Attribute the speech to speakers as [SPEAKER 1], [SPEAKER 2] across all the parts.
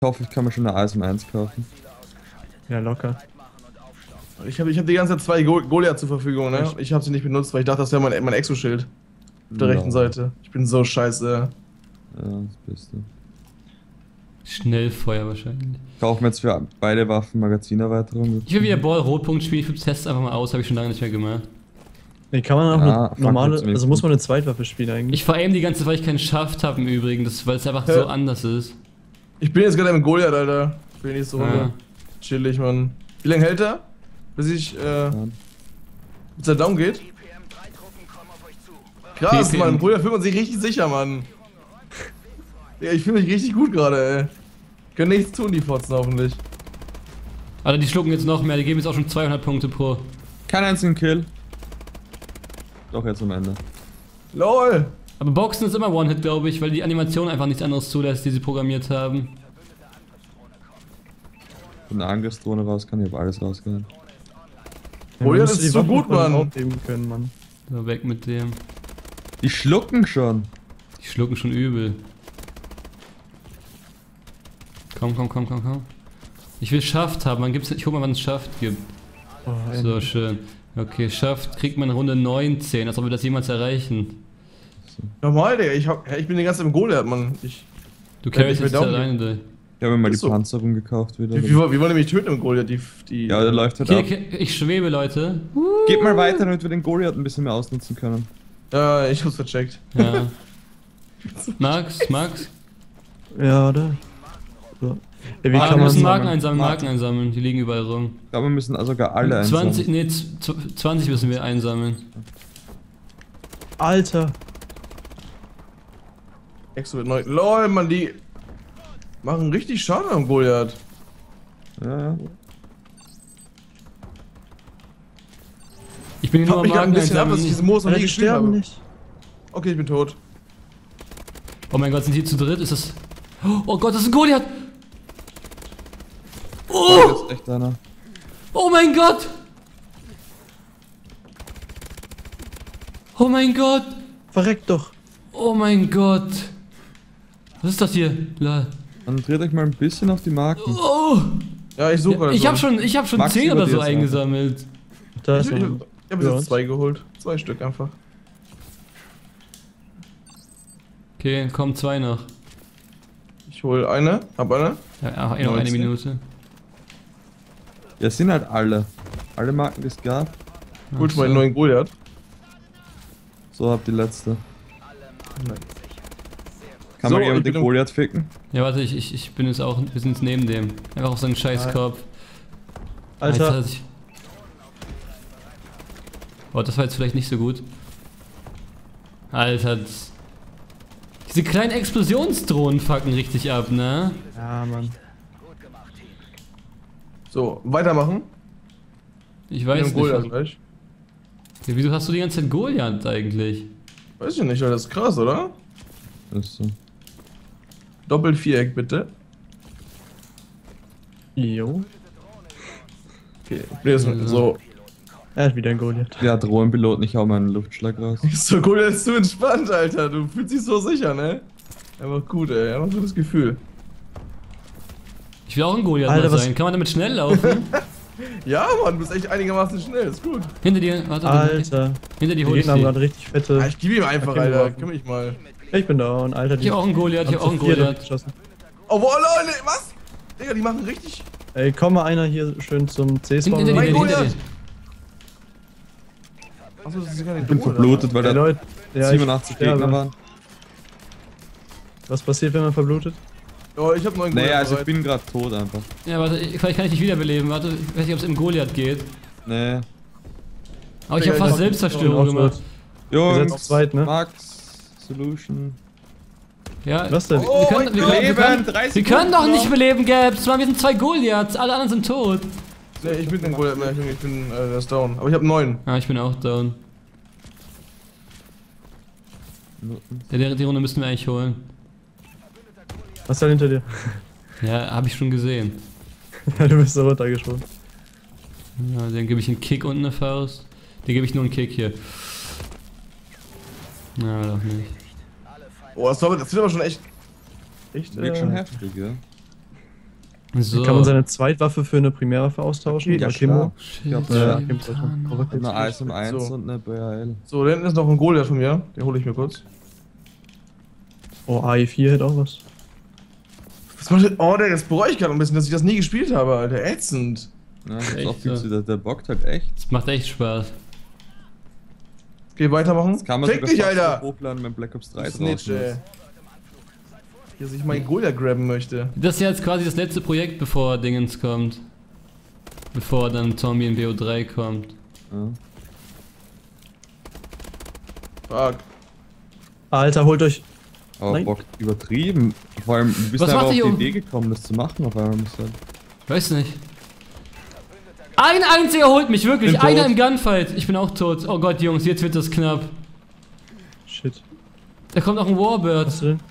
[SPEAKER 1] hoffe, ich kann mir schon eine Eisen 1 kaufen.
[SPEAKER 2] Ja, locker.
[SPEAKER 3] Ich hab die ganze Zeit 2 Goliath zur Verfügung, ne? Ich habe sie nicht benutzt, weil ich dachte, das wäre mein Exo-Schild. Auf der rechten Seite. Ich bin so scheiße.
[SPEAKER 1] Ja, das Beste.
[SPEAKER 4] Schnellfeuer wahrscheinlich.
[SPEAKER 1] Kaufen wir jetzt für beide Waffen Magazinerweiterung.
[SPEAKER 4] Ich will wieder Ball-Rotpunkt spielen, ich teste einfach mal aus, habe ich schon lange nicht mehr gemacht.
[SPEAKER 2] Nee, kann man auch
[SPEAKER 1] Ja,
[SPEAKER 2] eine normale,
[SPEAKER 1] fuck,
[SPEAKER 2] also muss man eine Zweitwaffe spielen eigentlich.
[SPEAKER 4] Ich vor allem die ganze Zeit, weil ich keinen Schaft habe im Übrigen, weil es einfach so anders ist.
[SPEAKER 3] Ich bin jetzt gerade mit Goliath, Alter. Ich bin nicht so chillig, Mann. Wie lange hält er? Bis er down geht? Krass,
[SPEAKER 4] PPM.
[SPEAKER 3] Mann. Goliath fühlt man sich richtig sicher, Mann. Ja, ich fühle mich richtig gut gerade, ey. Können nichts tun, die Fotzen hoffentlich.
[SPEAKER 4] Alter, die schlucken jetzt noch mehr, die geben jetzt auch schon 200 Punkte pro.
[SPEAKER 1] Kein einzigen Kill. Doch jetzt am Ende.
[SPEAKER 3] LOL!
[SPEAKER 4] Aber Boxen ist immer One-Hit, glaube ich, weil die Animation einfach nichts anderes zulässt, die sie programmiert haben.
[SPEAKER 1] Eine Angriffsdrohne raus kann, ich habe alles rausgehauen.
[SPEAKER 3] Goliath ist so gut, Mann.
[SPEAKER 2] Aufnehmen können, Mann.
[SPEAKER 4] So, weg mit dem.
[SPEAKER 1] Die schlucken schon.
[SPEAKER 4] Die schlucken schon übel. Komm, komm, komm, komm, komm. Ich will Schaft haben, ich guck mal, wann es Schaft gibt.
[SPEAKER 2] Oh,
[SPEAKER 4] So, schön. Okay, Schaft kriegt man Runde 19, als ob wir das jemals erreichen.
[SPEAKER 3] Normal, Digga. Ich bin die ganze Zeit im Goliath, Mann.
[SPEAKER 4] Du carryst
[SPEAKER 3] ich
[SPEAKER 4] jetzt
[SPEAKER 3] will down
[SPEAKER 4] alleine durch.
[SPEAKER 1] Ich habe mir mal die
[SPEAKER 3] Ist so.
[SPEAKER 1] Panzerung gekauft wieder.
[SPEAKER 3] Wie wollen die mich töten im Goliath?
[SPEAKER 1] Ja, der läuft halt ab.
[SPEAKER 4] Okay, ich schwebe, Leute.
[SPEAKER 1] Geht mal weiter, damit wir den Goliath ein bisschen mehr ausnutzen können.
[SPEAKER 3] Ja, ich hab's vercheckt.
[SPEAKER 4] Ja. Max?
[SPEAKER 2] Ja, oder? So. Ja, wie
[SPEAKER 4] Wir
[SPEAKER 2] kann
[SPEAKER 4] müssen
[SPEAKER 2] man
[SPEAKER 4] Marken einsammeln, die liegen überall rum.
[SPEAKER 1] Ich glaube, wir müssen sogar alle
[SPEAKER 4] 20,
[SPEAKER 1] einsammeln.
[SPEAKER 4] nee, 20 müssen wir einsammeln.
[SPEAKER 2] Alter!
[SPEAKER 3] Exo wird neu. LOL, Mann, die machen richtig Schaden am Goliath.
[SPEAKER 1] Ja.
[SPEAKER 4] Ich bin hier nur am
[SPEAKER 3] Mich gerade ein
[SPEAKER 4] Marken
[SPEAKER 3] bisschen ab, dass ich
[SPEAKER 4] einsammeln.
[SPEAKER 3] diese Moos noch
[SPEAKER 2] Alter,
[SPEAKER 3] nie
[SPEAKER 2] die
[SPEAKER 3] gespielt
[SPEAKER 2] sterben
[SPEAKER 3] habe.
[SPEAKER 2] nicht.
[SPEAKER 3] Okay, ich bin tot.
[SPEAKER 4] Oh mein Gott, sind die zu dritt? Ist das... Oh Gott, das ist ein Goliath!
[SPEAKER 1] Oh,
[SPEAKER 4] Oh!
[SPEAKER 1] das ist echt einer.
[SPEAKER 4] Oh mein Gott! Oh mein Gott!
[SPEAKER 2] Verreckt doch!
[SPEAKER 4] Oh mein Gott! Was ist das hier? Lol.
[SPEAKER 1] Dann dreht euch mal ein bisschen auf die Marken.
[SPEAKER 4] Oh!
[SPEAKER 3] Ja, ich suche
[SPEAKER 4] Ich hab schon
[SPEAKER 1] Max
[SPEAKER 4] 10 oder
[SPEAKER 1] über
[SPEAKER 4] so
[SPEAKER 1] dir
[SPEAKER 4] eingesammelt.
[SPEAKER 2] Da
[SPEAKER 3] Ich
[SPEAKER 2] ist
[SPEAKER 3] hab
[SPEAKER 2] noch.
[SPEAKER 3] bis jetzt 2 geholt. 2 Stück einfach.
[SPEAKER 4] Okay, kommen 2 noch.
[SPEAKER 3] Ich hol eine, hab eine.
[SPEAKER 4] Ja, noch eine
[SPEAKER 1] 19.
[SPEAKER 4] Minute.
[SPEAKER 1] Ja, es sind halt alle. Alle Marken, die es gab.
[SPEAKER 3] Gut,
[SPEAKER 4] Ach so.
[SPEAKER 3] meinen neuen Goliath.
[SPEAKER 1] So, hab die letzte.
[SPEAKER 3] Nein.
[SPEAKER 1] Kann
[SPEAKER 3] So,
[SPEAKER 1] man
[SPEAKER 3] ich
[SPEAKER 1] jemand
[SPEAKER 3] bin
[SPEAKER 1] den
[SPEAKER 3] im-
[SPEAKER 1] Goliath ficken?
[SPEAKER 4] Ja, warte, ich bin jetzt auch, wir sind jetzt neben dem. Einfach auf seinen Scheißkopf.
[SPEAKER 2] Alter,
[SPEAKER 4] Oh, das war jetzt vielleicht nicht so gut. Alter, diese kleinen Explosionsdrohnen fucken richtig ab, ne?
[SPEAKER 2] ja, Mann.
[SPEAKER 3] So, weitermachen.
[SPEAKER 4] Ich
[SPEAKER 3] Mit
[SPEAKER 4] weiß
[SPEAKER 3] dem
[SPEAKER 4] nicht.
[SPEAKER 3] Goliath gleich.
[SPEAKER 4] Ja, wieso hast du die ganze Zeit Goliath eigentlich?
[SPEAKER 3] Weiß ich nicht, aber das ist krass, oder?
[SPEAKER 1] Das ist so.
[SPEAKER 3] Doppelviereck, bitte.
[SPEAKER 2] Jo.
[SPEAKER 3] Okay, nee, das ist so.
[SPEAKER 2] Er hat wieder ein Goliath.
[SPEAKER 1] Ja, Drohnenpilot, ich hau meinen Luftschlag raus.
[SPEAKER 3] So Goliath ist zu entspannt, Alter. Du fühlst dich so sicher, ne? Einfach gut, ey. Einfach so das Gefühl.
[SPEAKER 4] Ich will auch ein Goliath
[SPEAKER 2] Alter,
[SPEAKER 4] mal
[SPEAKER 2] was-
[SPEAKER 4] sein. Kann man damit schnell laufen?
[SPEAKER 3] Ja, Mann, du bist echt einigermaßen schnell. Ist gut.
[SPEAKER 4] Hinter dir, warte.
[SPEAKER 2] Alter.
[SPEAKER 4] Hinter dir
[SPEAKER 2] Die
[SPEAKER 4] hol ich
[SPEAKER 2] Gegner haben
[SPEAKER 4] sie.
[SPEAKER 2] gerade richtig fette.
[SPEAKER 3] Ja, ich gebe ihm einfach,
[SPEAKER 2] Okay,
[SPEAKER 3] Alter.
[SPEAKER 2] geworfen.
[SPEAKER 3] Kümmere mich mal.
[SPEAKER 2] Ich bin down, Alter.
[SPEAKER 4] Ich hab auch einen Goliath, ich hab auch einen Goliath.
[SPEAKER 2] Geschossen.
[SPEAKER 3] Oh, wo, Leute, was? Digga, die machen richtig.
[SPEAKER 2] Ey, komm mal einer hier schön zum C-Spawn.
[SPEAKER 4] Hinter dir,
[SPEAKER 3] Mein
[SPEAKER 4] hinter dir.
[SPEAKER 3] Goliath! Achso, das ist gar nicht
[SPEAKER 1] Ich bin
[SPEAKER 3] Goliath.
[SPEAKER 1] verblutet, weil
[SPEAKER 2] Ey,
[SPEAKER 1] da
[SPEAKER 2] Leute. Ja,
[SPEAKER 1] 87
[SPEAKER 2] ich sterbe.
[SPEAKER 1] Gegner waren.
[SPEAKER 2] Was passiert, wenn man verblutet?
[SPEAKER 3] Oh, ich hab einen neuen Goliath.
[SPEAKER 1] Naja, also ich
[SPEAKER 3] bereit.
[SPEAKER 1] bin gerade tot einfach.
[SPEAKER 4] Ja, warte, vielleicht kann ich dich wiederbeleben. Warte, ich weiß nicht, ob es im Goliath geht.
[SPEAKER 1] Nee.
[SPEAKER 4] Aber ich
[SPEAKER 3] Ja,
[SPEAKER 4] hab
[SPEAKER 3] ich
[SPEAKER 4] fast
[SPEAKER 3] hab-
[SPEAKER 4] Selbstzerstörung
[SPEAKER 2] ich bin auch
[SPEAKER 4] gemacht.
[SPEAKER 2] Wir sind
[SPEAKER 1] Jungs,
[SPEAKER 2] auf zweit, ne?
[SPEAKER 1] Max, Solution.
[SPEAKER 4] Ja,
[SPEAKER 2] Was denn?
[SPEAKER 3] Oh,
[SPEAKER 4] wir können, wir, können, wir,
[SPEAKER 1] Leben,
[SPEAKER 4] können,
[SPEAKER 1] 30
[SPEAKER 4] wir können doch
[SPEAKER 1] Sekunden
[SPEAKER 4] nicht
[SPEAKER 1] noch.
[SPEAKER 4] beleben, Gaps. Mann, wir sind 2 Goliaths, alle anderen sind tot.
[SPEAKER 3] Nee, ich bin kein Goliath mehr. Ich bin der ist down. Aber ich hab einen neuen.
[SPEAKER 4] Ah, ich bin auch down. Die Runde müssen wir eigentlich holen.
[SPEAKER 2] Was ist da hinter dir?
[SPEAKER 4] Ja, habe ich schon gesehen.
[SPEAKER 2] Ja, du bist so runtergesprungen.
[SPEAKER 4] Ja, dann gebe ich einen Kick und eine Faust. Den gebe ich nur einen Kick hier. Na, doch nicht.
[SPEAKER 3] Oh, das wird aber schon echt. Echt,
[SPEAKER 1] Wirkt schon heftig, ja.
[SPEAKER 4] So.
[SPEAKER 2] Kann man seine Zweitwaffe für eine Primärwaffe austauschen?
[SPEAKER 1] Ja,
[SPEAKER 2] Oder
[SPEAKER 1] klar.
[SPEAKER 4] Shit,
[SPEAKER 1] Ich hab,
[SPEAKER 2] Ja,
[SPEAKER 1] eine
[SPEAKER 2] Kitana.
[SPEAKER 1] Eis um 1
[SPEAKER 3] So.
[SPEAKER 1] und eine BHL.
[SPEAKER 3] So, da hinten ist noch ein Goliath von mir. Den hole ich mir kurz.
[SPEAKER 2] Oh, AI4 hätte auch was.
[SPEAKER 3] Was macht denn? Oh, das bereue ich gerade ein bisschen, dass ich das nie gespielt habe, Alter. Ätzend.
[SPEAKER 1] Ja, ich hab's
[SPEAKER 4] Echt
[SPEAKER 1] auch viel
[SPEAKER 4] so.
[SPEAKER 1] zu, der bockt halt echt.
[SPEAKER 4] Das macht echt Spaß.
[SPEAKER 3] Okay, weitermachen.
[SPEAKER 1] Das kann man
[SPEAKER 3] Fick
[SPEAKER 1] sogar
[SPEAKER 3] dich,
[SPEAKER 1] fast
[SPEAKER 3] Alter!
[SPEAKER 1] hochladen, wenn Black Ops 3
[SPEAKER 3] Snitch,
[SPEAKER 1] draußen
[SPEAKER 3] ey.
[SPEAKER 1] ist.
[SPEAKER 3] Dass ich meinen Goliath grabben möchte.
[SPEAKER 4] Das ist ja jetzt quasi das letzte Projekt, bevor Dingens kommt. Bevor dann Zombie in BO3 kommt.
[SPEAKER 1] Ja.
[SPEAKER 3] Fuck.
[SPEAKER 2] Alter, holt euch.
[SPEAKER 1] Aber
[SPEAKER 2] Nein.
[SPEAKER 1] bockt übertrieben. Vor allem, du bist
[SPEAKER 4] Was
[SPEAKER 1] einfach
[SPEAKER 4] macht
[SPEAKER 1] auf die
[SPEAKER 4] ihr um-
[SPEAKER 1] Idee gekommen, das zu machen auf einmal. Musst du halt.
[SPEAKER 4] Weiß nicht. Ein einziger holt mich, wirklich.
[SPEAKER 1] Bin
[SPEAKER 4] Einer
[SPEAKER 1] tot.
[SPEAKER 4] im Gunfight. Ich bin auch tot. Oh Gott, Jungs, jetzt wird das knapp.
[SPEAKER 2] Shit.
[SPEAKER 4] Da kommt noch ein Warbird.
[SPEAKER 2] Was denn?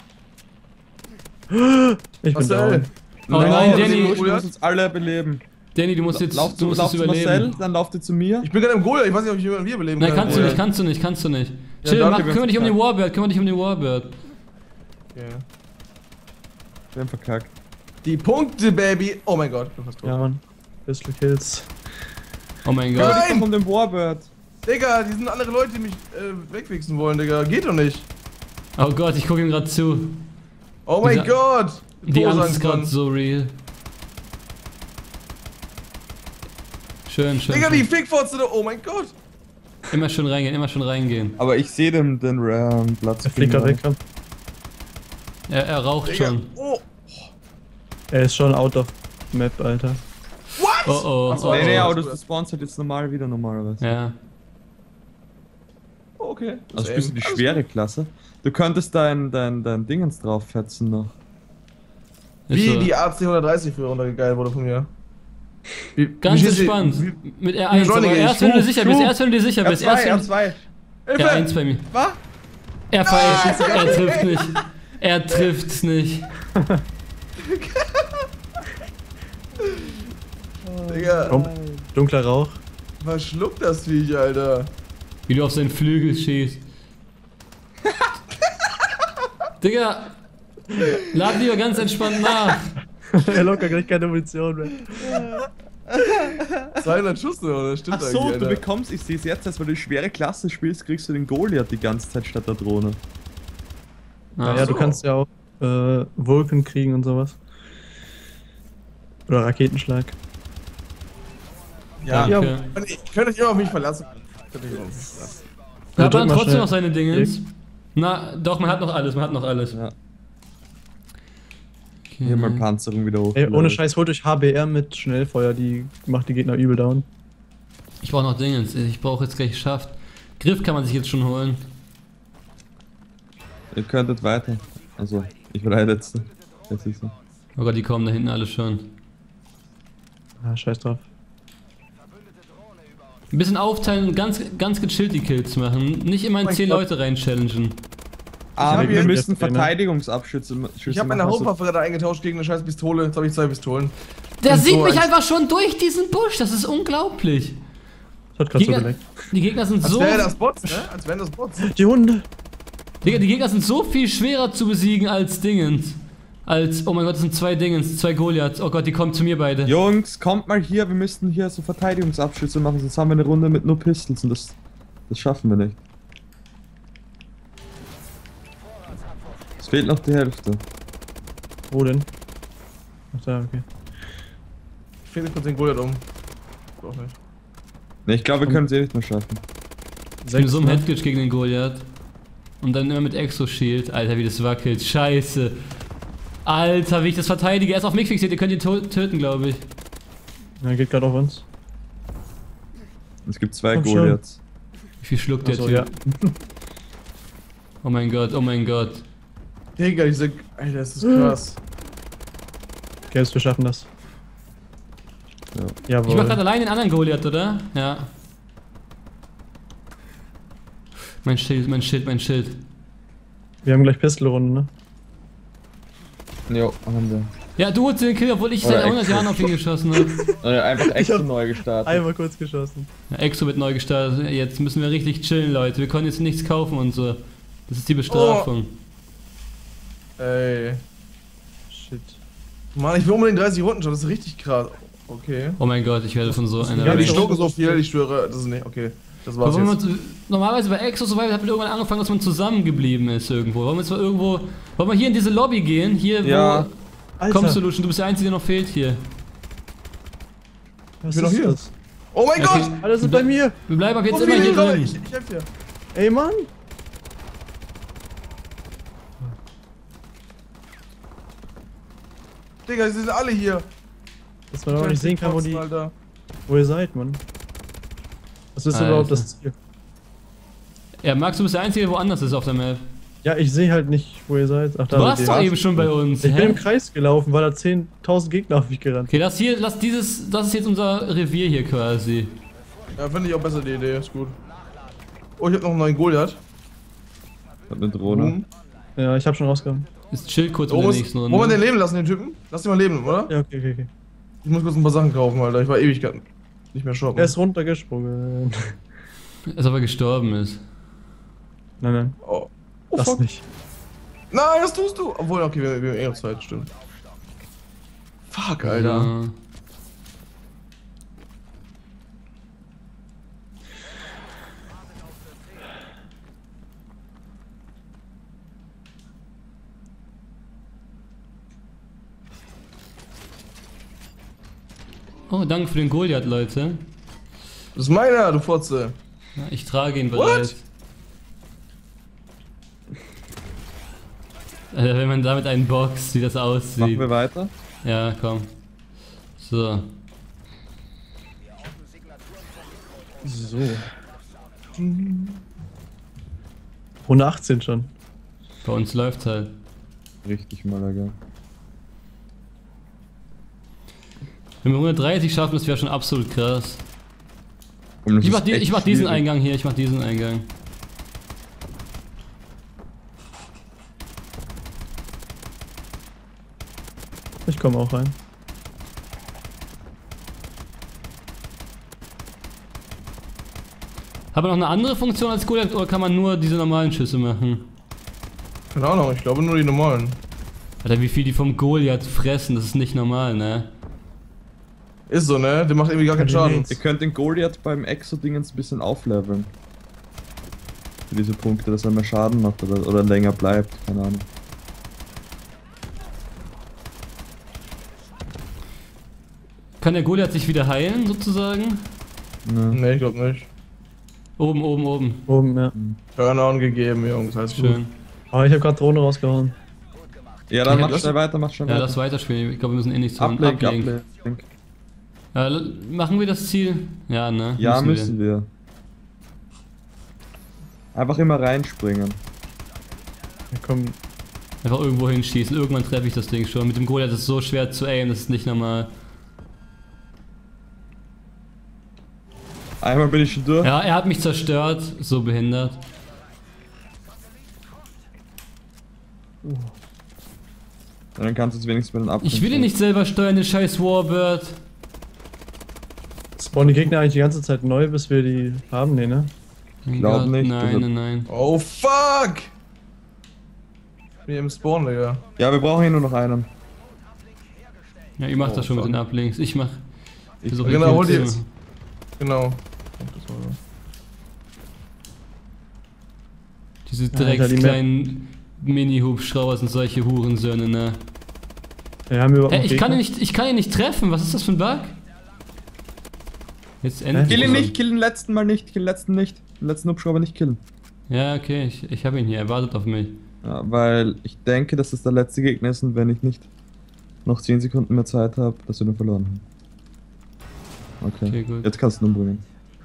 [SPEAKER 2] Ich bin
[SPEAKER 3] Was
[SPEAKER 2] down.
[SPEAKER 3] denn?
[SPEAKER 4] Oh nein,
[SPEAKER 3] das
[SPEAKER 4] Danny.
[SPEAKER 3] ist
[SPEAKER 1] Du musst uns alle beleben.
[SPEAKER 4] Danny, du musst jetzt
[SPEAKER 1] Lauf
[SPEAKER 4] du
[SPEAKER 1] zu,
[SPEAKER 4] musst
[SPEAKER 1] lauf
[SPEAKER 4] es
[SPEAKER 1] zu Marcel,
[SPEAKER 4] überleben.
[SPEAKER 1] dann lauft ihr zu mir.
[SPEAKER 3] Ich bin gerade im Goliath, ich weiß nicht, ob ich jemanden wiederbeleben
[SPEAKER 4] Nein,
[SPEAKER 3] kann.
[SPEAKER 4] kannst du nicht, kannst du nicht, kannst du nicht.
[SPEAKER 3] Ja,
[SPEAKER 4] Chill,
[SPEAKER 3] danke,
[SPEAKER 4] kümmere dich um den
[SPEAKER 1] verkackt.
[SPEAKER 4] Warbird, kümmere dich um den Warbird.
[SPEAKER 3] Okay.
[SPEAKER 1] Wir haben verkackt.
[SPEAKER 3] Die Punkte, Baby! Oh mein Gott, ich bin fast tot.
[SPEAKER 2] Ja, Mann. Pistol Kills.
[SPEAKER 4] Oh mein
[SPEAKER 1] Kümmere
[SPEAKER 4] Gott.
[SPEAKER 1] dich doch um den Warbird.
[SPEAKER 3] Digga, die sind andere Leute, die mich wegwichsen wollen, Digga. Geht doch nicht.
[SPEAKER 4] Oh Gott, ich gucke ihm gerade zu.
[SPEAKER 3] Oh mein
[SPEAKER 4] Dieser-
[SPEAKER 3] Gott!
[SPEAKER 4] Die Angst ist gerade
[SPEAKER 3] Mann.
[SPEAKER 4] so real. Schön, schön.
[SPEAKER 3] Digga, die
[SPEAKER 4] schön.
[SPEAKER 3] Fickfotze da. Oh mein Gott!
[SPEAKER 4] Immer schön reingehen, immer schön reingehen.
[SPEAKER 1] Aber ich sehe den Platz.
[SPEAKER 2] Er fliegt gerade weg. komm.
[SPEAKER 4] Er raucht
[SPEAKER 3] Digga.
[SPEAKER 4] schon.
[SPEAKER 3] Oh!
[SPEAKER 2] Er ist schon out of Map, Alter.
[SPEAKER 3] What?
[SPEAKER 4] Oh oh.
[SPEAKER 3] Ach so,
[SPEAKER 4] oh,
[SPEAKER 1] Nee, nee,
[SPEAKER 4] oh.
[SPEAKER 1] aber du spawnst halt jetzt normal wieder normalerweise.
[SPEAKER 4] Ja.
[SPEAKER 3] Oh, okay.
[SPEAKER 1] Also spielst du die schwere Klasse. Du könntest dein Dingens drauffetzen noch.
[SPEAKER 4] Ist
[SPEAKER 3] Wie
[SPEAKER 4] so.
[SPEAKER 3] die AC 130 früher runtergegeilt wurde von mir. Wie,
[SPEAKER 4] Ganz
[SPEAKER 3] wie schießt die-
[SPEAKER 4] entspannt.
[SPEAKER 3] wie-
[SPEAKER 4] Mit R1, aber
[SPEAKER 3] Beschleunige ich.
[SPEAKER 4] erst wenn du dir
[SPEAKER 3] Schub,
[SPEAKER 4] sicher bist,
[SPEAKER 3] Schub.
[SPEAKER 4] erst wenn du dir sicher bist, erst wenn
[SPEAKER 3] R2.
[SPEAKER 4] R1 bei mir.
[SPEAKER 3] Was?
[SPEAKER 4] Er trifft nicht. Er trifft's nicht.
[SPEAKER 3] Digga,
[SPEAKER 2] Komm. Dunkler Rauch.
[SPEAKER 3] verschluckt das Viech, Alter.
[SPEAKER 4] Wie du auf seinen Flügel schießt. Digga, lad lieber ganz entspannt nach.
[SPEAKER 2] Er locker gleich keine Munition mehr.
[SPEAKER 3] 200 Schuss nur, das stimmt
[SPEAKER 1] Ach so,
[SPEAKER 3] eigentlich,
[SPEAKER 1] du
[SPEAKER 3] Alter.
[SPEAKER 1] bekommst, ich sehe es jetzt, als weil du die schwere Klasse spielst, kriegst du den Goliath die ganze Zeit statt der Drohne.
[SPEAKER 2] Naja,
[SPEAKER 3] so.
[SPEAKER 2] du kannst ja auch Vulcan kriegen und sowas. Oder Raketenschlag.
[SPEAKER 3] Ja,
[SPEAKER 4] Danke.
[SPEAKER 3] ich könnte euch immer auf mich verlassen. Könnt ihr euch immer auf mich verlassen.
[SPEAKER 4] Hat man
[SPEAKER 2] drück mal
[SPEAKER 4] trotzdem
[SPEAKER 2] schnell.
[SPEAKER 4] noch seine Dingens? Na, doch, man hat noch alles, man hat noch alles.
[SPEAKER 1] Ja.
[SPEAKER 4] Okay.
[SPEAKER 1] Hier mal Panzerung wieder hoch.
[SPEAKER 2] Ey, ohne Scheiß, holt euch HBR mit Schnellfeuer, die macht die Gegner übel down.
[SPEAKER 4] Ich brauche noch Dingens, ich brauche jetzt gleich Schaft. Griff kann man sich jetzt schon holen.
[SPEAKER 1] Ihr könntet weiter. Also, ich war der Letzte. Jetzt ist so.
[SPEAKER 4] Oh Gott, die kommen da hinten alle schon.
[SPEAKER 2] Ah, scheiß drauf.
[SPEAKER 4] Ein bisschen aufteilen und ganz gechillt die Kills machen. Nicht immer in
[SPEAKER 3] mein
[SPEAKER 4] 10
[SPEAKER 3] Gott.
[SPEAKER 4] Leute rein challengen.
[SPEAKER 3] hab
[SPEAKER 1] wir
[SPEAKER 3] hier-
[SPEAKER 1] müssen
[SPEAKER 2] Jetzt, ne?
[SPEAKER 1] Verteidigungsabschüsse
[SPEAKER 3] Ich habe meine
[SPEAKER 1] machen,
[SPEAKER 3] Hauptwaffe gerade eingetauscht gegen eine scheiß Pistole. Jetzt habe ich 2 Pistolen.
[SPEAKER 4] Der
[SPEAKER 3] Und
[SPEAKER 4] sieht
[SPEAKER 3] so
[SPEAKER 4] mich
[SPEAKER 3] ein-
[SPEAKER 4] einfach schon durch diesen Busch, das ist unglaublich.
[SPEAKER 2] Das hat gerade so
[SPEAKER 4] Gegner,
[SPEAKER 2] geleckt.
[SPEAKER 4] die Gegner sind
[SPEAKER 3] Als
[SPEAKER 4] so.
[SPEAKER 3] wäre das Bots, ne? Als wären das Bots.
[SPEAKER 2] Die Hunde!
[SPEAKER 4] Digga, die Gegner sind so viel schwerer zu besiegen als Dingens. Als. Oh mein Gott, das sind 2 Dingens, 2 Goliaths. Oh Gott, die kommen zu mir beide.
[SPEAKER 1] Jungs, kommt mal hier, wir müssten hier so Verteidigungsabschüsse machen, sonst haben wir eine Runde mit nur Pistols und das schaffen wir nicht. Es fehlt noch die Hälfte.
[SPEAKER 2] Wo denn? Ach da, okay.
[SPEAKER 3] Ich finde kurz den Goliath um. Doch nicht.
[SPEAKER 1] Ne, ich glaube, wir können es eh nicht mehr schaffen.
[SPEAKER 4] Ich bin so im
[SPEAKER 2] ne?
[SPEAKER 4] Headglitch gegen den Goliath. Und dann immer mit Exo-Shield. Alter, wie das wackelt. Scheiße. Alter, wie ich das verteidige. Er ist auf mich fixiert, ihr könnt ihn töten, glaube ich.
[SPEAKER 2] Ja, geht gerade auf uns.
[SPEAKER 1] Es gibt 2
[SPEAKER 2] Komm schon.
[SPEAKER 1] Goliaths.
[SPEAKER 4] Wie viel schluckt der
[SPEAKER 2] Achso,
[SPEAKER 4] Typ?
[SPEAKER 2] ja.
[SPEAKER 4] Oh mein Gott, oh mein Gott.
[SPEAKER 3] Digga, diese. Alter, das ist krass.
[SPEAKER 2] Okay, wir schaffen das.
[SPEAKER 1] Ja.
[SPEAKER 4] Ich mach
[SPEAKER 2] Jawohl.
[SPEAKER 4] gerade allein den anderen Goliath, oder? Ja. Mein Schild, mein Schild, mein Schild.
[SPEAKER 2] Wir haben gleich Pistolrunden, ne?
[SPEAKER 1] Jo, haben wir.
[SPEAKER 4] Ja, du holst den Kill, obwohl ich
[SPEAKER 1] Oder
[SPEAKER 4] seit 100
[SPEAKER 1] Exo.
[SPEAKER 4] Jahren auf ihn geschossen habe.
[SPEAKER 1] Einfach extra neu gestartet.
[SPEAKER 2] Einmal kurz geschossen.
[SPEAKER 4] Ja, Exo wird neu gestartet. Jetzt müssen wir richtig chillen, Leute. Wir können jetzt nichts kaufen und so. Das ist die Bestrafung.
[SPEAKER 3] Ey.
[SPEAKER 2] Shit.
[SPEAKER 3] Mann, ich will unbedingt 30 Runden schon, das ist richtig krass. Okay.
[SPEAKER 4] Oh mein Gott, ich werde von so einer...
[SPEAKER 3] Ja, die
[SPEAKER 2] Welt.
[SPEAKER 3] schlucken so viel, ich schwöre, das ist nicht, okay. Das war's
[SPEAKER 4] Aber
[SPEAKER 3] jetzt.
[SPEAKER 4] normalerweise bei Exo Survival hat man irgendwann angefangen, dass man zusammengeblieben ist irgendwo. Wollen wir jetzt mal irgendwo... Wollen wir hier in diese Lobby gehen? Hier,
[SPEAKER 1] Ja.
[SPEAKER 4] wo... Komm, Solution, du bist der Einzige, der noch fehlt hier.
[SPEAKER 2] Was
[SPEAKER 3] Ich bin doch hier.
[SPEAKER 2] das?
[SPEAKER 3] Oh mein
[SPEAKER 4] Okay.
[SPEAKER 3] Gott!
[SPEAKER 2] Alle sind bei mir.
[SPEAKER 4] Wir bleiben ab jetzt
[SPEAKER 3] Oh,
[SPEAKER 4] immer hier
[SPEAKER 3] viele Leute,
[SPEAKER 4] drin.
[SPEAKER 3] ich helf dir.
[SPEAKER 2] Ey, Mann.
[SPEAKER 3] Digga, sie sind alle hier.
[SPEAKER 2] Dass man aber nicht sehen kann,
[SPEAKER 3] Alter.
[SPEAKER 2] wo ihr seid, Mann. Was ist
[SPEAKER 4] Alter.
[SPEAKER 2] überhaupt das Ziel?
[SPEAKER 4] Ja, Max, du bist der Einzige, der woanders ist auf der Map.
[SPEAKER 2] Ja, ich sehe halt nicht, wo ihr seid. Ach,
[SPEAKER 4] Du warst
[SPEAKER 2] seid
[SPEAKER 4] doch
[SPEAKER 2] ihr.
[SPEAKER 4] eben schon bei uns.
[SPEAKER 2] Ich bin
[SPEAKER 4] Hä?
[SPEAKER 2] im Kreis gelaufen, weil da 10.000 Gegner auf mich gerannt.
[SPEAKER 4] Okay, das ist jetzt unser Revier hier quasi.
[SPEAKER 3] Ja, finde ich auch besser die Idee, ist gut. Oh, ich hab noch einen neuen Goliath.
[SPEAKER 1] Hat eine Drohne.
[SPEAKER 2] Ja, ich hab schon rausgehauen.
[SPEAKER 4] Ist chill kurz
[SPEAKER 3] Wo
[SPEAKER 4] in der
[SPEAKER 3] muss,
[SPEAKER 4] nächsten
[SPEAKER 3] wollen wir den
[SPEAKER 4] Runde.
[SPEAKER 3] leben lassen, den Typen? Lass den mal leben, oder?
[SPEAKER 2] Ja, okay.
[SPEAKER 3] Ich muss kurz ein paar Sachen kaufen, Alter. Ich war Ewigkeiten nicht mehr shoppen.
[SPEAKER 2] Er ist runtergesprungen.
[SPEAKER 4] Als ob er gestorben ist.
[SPEAKER 2] Nein,
[SPEAKER 3] Oh, oh
[SPEAKER 2] das
[SPEAKER 3] fuck.
[SPEAKER 2] nicht.
[SPEAKER 3] Nein, das tust du. Obwohl, okay, wir haben eh noch Zeit, stimmt. Fuck, Alter.
[SPEAKER 4] Ja. Oh, danke für den Goliath, Leute.
[SPEAKER 3] Das ist meiner, du Fotze.
[SPEAKER 4] Ja, ich trage ihn
[SPEAKER 3] What?
[SPEAKER 4] bereits. Alter, wenn man damit einen boxt, wie das
[SPEAKER 1] Machen
[SPEAKER 4] aussieht.
[SPEAKER 1] wir weiter?
[SPEAKER 4] Ja, komm. So.
[SPEAKER 2] So. Runde 18 schon.
[SPEAKER 4] Bei uns läuft halt.
[SPEAKER 1] Richtig, Malaga.
[SPEAKER 4] Wenn wir 130 schaffen, das wäre schon absolut krass.
[SPEAKER 1] Und das
[SPEAKER 4] Ich
[SPEAKER 1] ist
[SPEAKER 4] mach,
[SPEAKER 1] echt
[SPEAKER 4] ich mach diesen
[SPEAKER 1] schwierig.
[SPEAKER 4] Eingang hier, ich mach diesen Eingang.
[SPEAKER 2] Ich komme auch rein.
[SPEAKER 4] Hat man noch eine andere Funktion als Goliath oder kann man nur diese normalen Schüsse machen?
[SPEAKER 3] Keine Ahnung, ich glaube nur die normalen.
[SPEAKER 4] Alter, wie viel die vom Goliath fressen, das ist nicht normal, ne?
[SPEAKER 3] Ist so, ne? Der macht irgendwie gar keinen Schaden.
[SPEAKER 1] Ihr könnt den Goliath beim Exo-Dingens ein bisschen aufleveln. Für diese Punkte, dass er mehr Schaden macht oder länger bleibt, keine Ahnung.
[SPEAKER 4] Kann der Goliath sich wieder heilen, sozusagen?
[SPEAKER 1] Ne.
[SPEAKER 3] Ne, ich glaube nicht.
[SPEAKER 4] Oben, oben, oben.
[SPEAKER 2] Oben, ja.
[SPEAKER 3] Turn-on gegeben, Jungs, alles gut.
[SPEAKER 4] Schön.
[SPEAKER 2] Aber ich habe gerade Drohne rausgehauen.
[SPEAKER 1] Ja, dann
[SPEAKER 4] Ja,
[SPEAKER 1] mach
[SPEAKER 4] das-
[SPEAKER 1] schnell weiter, mach schnell
[SPEAKER 4] Ja,
[SPEAKER 1] weiter.
[SPEAKER 4] lass weiterspielen. Ich glaube, wir müssen eh nicht so
[SPEAKER 1] Ablenk,
[SPEAKER 4] ablenken.
[SPEAKER 1] ablenk.
[SPEAKER 4] Machen wir das Ziel? Ja, ne?
[SPEAKER 1] Ja, müssen wir. Einfach immer reinspringen.
[SPEAKER 2] Ja, komm.
[SPEAKER 4] Einfach irgendwo hinschießen. Irgendwann treffe ich das Ding schon. Mit dem Goliath ist es so schwer zu aimen, das ist nicht normal.
[SPEAKER 1] Einmal bin ich schon durch.
[SPEAKER 4] Ja, er hat mich zerstört. So behindert.
[SPEAKER 1] Dann kannst du es wenigstens mit den Ablenken.
[SPEAKER 4] Ich will ihn nicht selber steuern, den scheiß Warbird.
[SPEAKER 2] Spawnen die Gegner eigentlich die ganze Zeit neu, bis wir die haben? Nee, ne?
[SPEAKER 4] Mein
[SPEAKER 1] glaub
[SPEAKER 4] Gott,
[SPEAKER 1] nicht,
[SPEAKER 4] Nein,
[SPEAKER 1] also-
[SPEAKER 4] nein, nein.
[SPEAKER 3] Oh, fuck! Ich bin hier im Spawn, Digga.
[SPEAKER 1] Ja, wir brauchen hier nur noch einen.
[SPEAKER 4] Ja, ihr macht
[SPEAKER 3] Oh,
[SPEAKER 4] das schon mit
[SPEAKER 3] fuck.
[SPEAKER 4] den Uplinks. Ich mach.
[SPEAKER 1] Ich
[SPEAKER 4] versuch
[SPEAKER 3] Genau,
[SPEAKER 4] die
[SPEAKER 3] hol die
[SPEAKER 4] zu-
[SPEAKER 3] jetzt. Genau. Das war so.
[SPEAKER 4] Diese
[SPEAKER 2] Alter,
[SPEAKER 4] drecks
[SPEAKER 2] die Map-
[SPEAKER 4] kleinen Mini-Hubschrauber sind solche Hurensöhne, ne?
[SPEAKER 2] Ja, haben wir überhaupt
[SPEAKER 4] Hä,
[SPEAKER 2] noch
[SPEAKER 4] ich kann
[SPEAKER 2] Gegner?
[SPEAKER 4] ihn nicht treffen. Was ist das für ein Bug? Jetzt endlich.
[SPEAKER 1] Kill ihn nicht, kill den letzten mal nicht, kill den letzten nicht. Den letzten Hubschrauber nicht killen.
[SPEAKER 4] Ja, okay, ich habe ihn hier. Er wartet auf mich.
[SPEAKER 1] Ja, weil ich denke, dass das der letzte Gegner ist und wenn ich nicht noch 10 Sekunden mehr Zeit habe, dass wir den verloren haben. Okay,
[SPEAKER 4] Okay, gut.
[SPEAKER 1] jetzt kannst du ihn umbringen.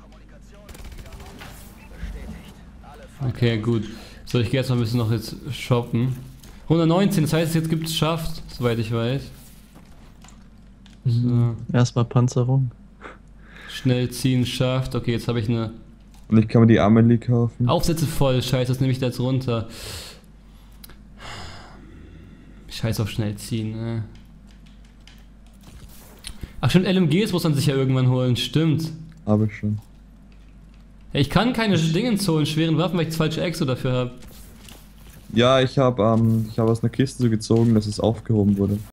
[SPEAKER 4] Okay, gut. So, ich gehe jetzt mal ein bisschen noch jetzt shoppen. 119, das heißt, jetzt gibt es schafft, soweit ich weiß. So,
[SPEAKER 2] Erstmal Panzerung.
[SPEAKER 4] schnell ziehen, schafft. Okay, jetzt habe ich eine
[SPEAKER 1] Und ich kann mir die Amelie kaufen.
[SPEAKER 4] Aufsätze voll. Scheiße, das nehme ich da jetzt runter. Scheiß auf schnell ziehen, ne? Ach stimmt, LMGs muss man sich ja irgendwann holen, stimmt.
[SPEAKER 1] Habe ich schon.
[SPEAKER 4] Ja, ich kann keine Dingens holen, schweren Waffen, weil ich das falsche Exo dafür habe.
[SPEAKER 1] Ja, ich habe aus einer Kiste so gezogen, dass es aufgehoben wurde.